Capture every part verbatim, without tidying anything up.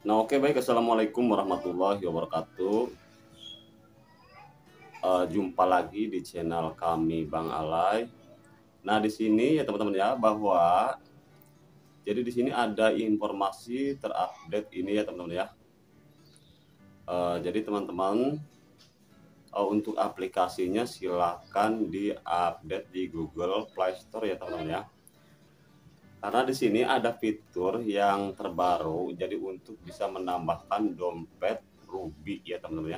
Nah, oke baik. Assalamualaikum warahmatullahi wabarakatuh. Uh, jumpa lagi di channel kami Bang Alay. Nah, di sini ya teman-teman ya, bahwa jadi di sini ada informasi terupdate ini ya teman-teman ya. Uh, jadi teman-teman uh, untuk aplikasinya silahkan diupdate di Google Play Store ya teman-teman ya. Karena di sini ada fitur yang terbaru, jadi untuk bisa menambahkan dompet Ruby ya teman-teman ya.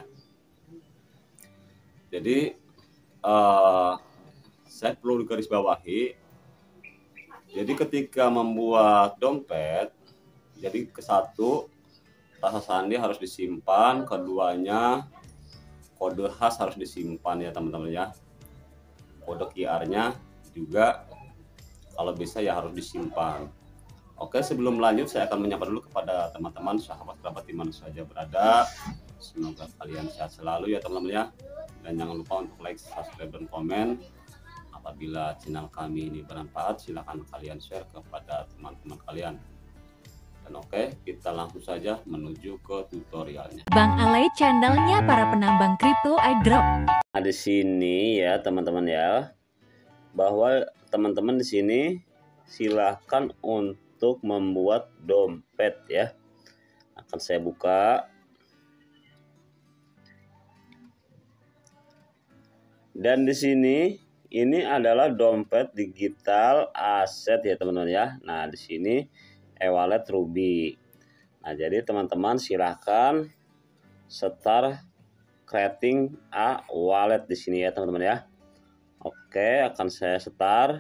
Jadi uh, saya perlu digarisbawahi. Jadi ketika membuat dompet, jadi ke satu rasa sandi harus disimpan, keduanya kode khas harus disimpan ya teman-teman ya. Kode Q R-nya juga kalau bisa ya harus disimpan. Oke, sebelum lanjut saya akan menyapa dulu kepada teman-teman sahabat-sahabat di mana saja berada. Semoga kalian sehat selalu ya teman-teman ya. Dan jangan lupa untuk like, subscribe, dan komen. Apabila channel kami ini bermanfaat, silahkan kalian share kepada teman-teman kalian. Dan oke, kita langsung saja menuju ke tutorialnya. Bang Alay, channelnya para penambang kripto airdrop. Nah, di sini ya teman-teman ya, bahwa teman-teman di sini silahkan untuk membuat dompet ya. Akan saya buka. Dan di sini ini adalah dompet digital aset ya teman-teman ya. Nah, di sini e-wallet Ruby. Nah, jadi teman-teman silahkan start creating a wallet di sini ya teman-teman ya. Oke, akan saya start.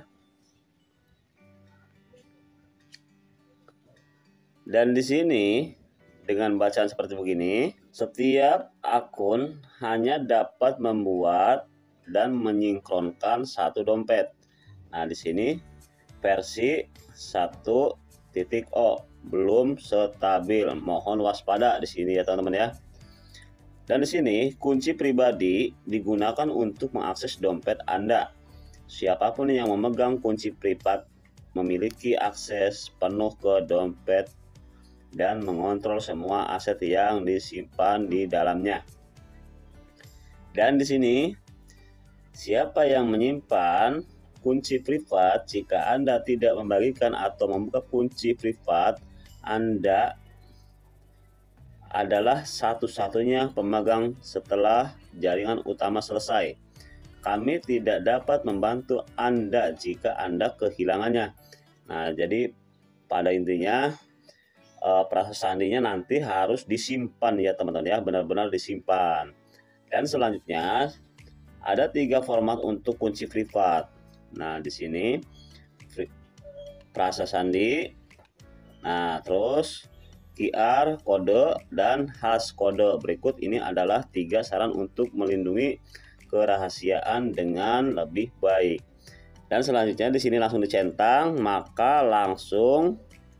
Dan di sini dengan bacaan seperti begini, setiap akun hanya dapat membuat dan menyinkronkan satu dompet. Nah, di sini versi satu titik nol belum stabil. Mohon waspada di sini ya teman-teman ya. Dan di sini kunci pribadi digunakan untuk mengakses dompet Anda. Siapapun yang memegang kunci privat memiliki akses penuh ke dompet dan mengontrol semua aset yang disimpan di dalamnya. Dan di sini siapa yang menyimpan kunci privat, jika Anda tidak membagikan atau membuka kunci privat, Anda adalah satu-satunya pemegang setelah jaringan utama selesai. Kami tidak dapat membantu Anda jika Anda kehilangannya. Nah, jadi pada intinya eh, proses sandinya nanti harus disimpan ya teman-teman ya, benar-benar disimpan. Dan selanjutnya ada tiga format untuk kunci privat. Nah, di sini prasa sandi. Nah, terus Q R, kode, dan hash kode. Berikut ini adalah tiga saran untuk melindungi kerahasiaan dengan lebih baik. Dan selanjutnya di sini langsung dicentang, maka langsung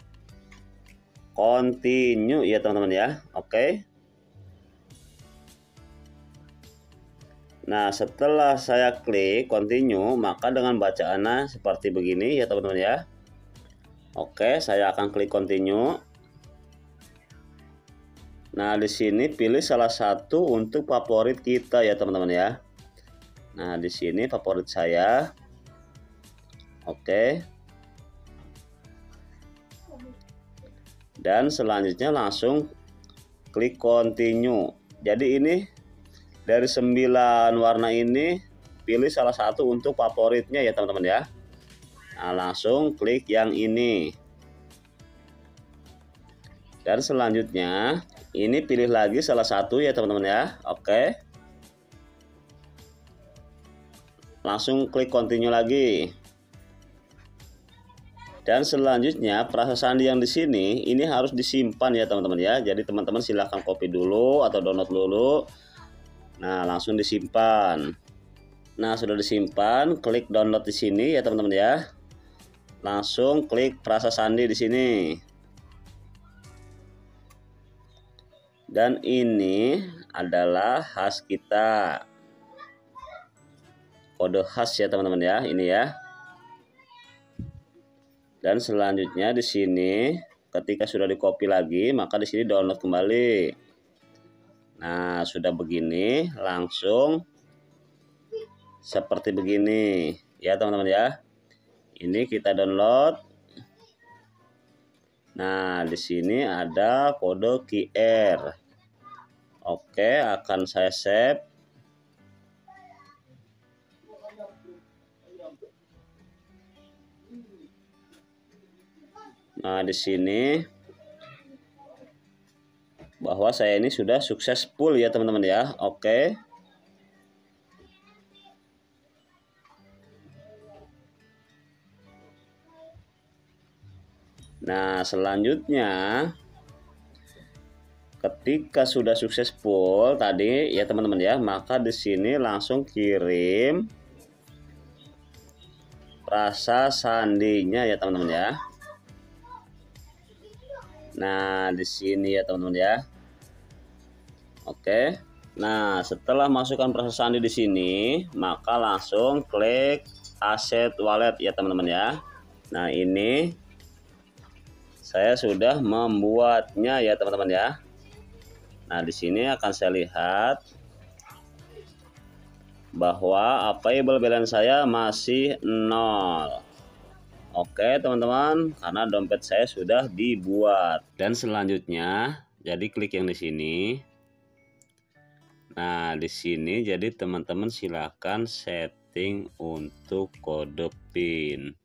continue ya teman-teman ya. Oke. Nah, setelah saya klik continue, maka dengan bacaannya seperti begini ya teman-teman ya. Oke, saya akan klik continue. Nah, di sini pilih salah satu untuk favorit kita ya teman-teman ya. Nah, di sini favorit saya. Oke. Dan selanjutnya langsung klik continue. Jadi ini dari sembilan warna ini pilih salah satu untuk favoritnya ya teman-teman ya. Nah, langsung klik yang ini. Dan selanjutnya ini pilih lagi salah satu ya teman-teman ya. Oke. Langsung klik continue lagi. Dan selanjutnya proses sandi yang di sini ini harus disimpan ya teman-teman ya. Jadi teman-teman silahkan copy dulu atau download dulu. Nah, langsung disimpan. Nah, sudah disimpan, klik download di sini ya teman-teman ya. Langsung klik proses sandi di sini. Dan ini adalah hash kita. Kode hash ya teman-teman ya, ini ya. Dan selanjutnya di sini ketika sudah di copy lagi, maka di sini download kembali. Nah, sudah begini, langsung seperti begini ya teman-teman ya. Ini kita download. Nah, di sini ada kode Q R. Oke, akan saya save. Nah, di sini bahwa saya ini sudah successful ya teman-teman ya. Oke. Nah, selanjutnya ketika sudah successful tadi ya teman-teman ya, maka di sini langsung kirim rasa sandinya ya teman-teman ya. Nah, di sini ya teman-teman ya. Oke. Nah, setelah masukkan proses sandi di sini, maka langsung klik aset wallet ya teman-teman ya. Nah, ini saya sudah membuatnya ya teman-teman ya. Nah, di sini akan saya lihat bahwa available balance saya masih nol. Oke teman-teman, karena dompet saya sudah dibuat. Dan selanjutnya, jadi klik yang di sini. Nah, di sini jadi teman-teman silakan setting untuk kode PIN.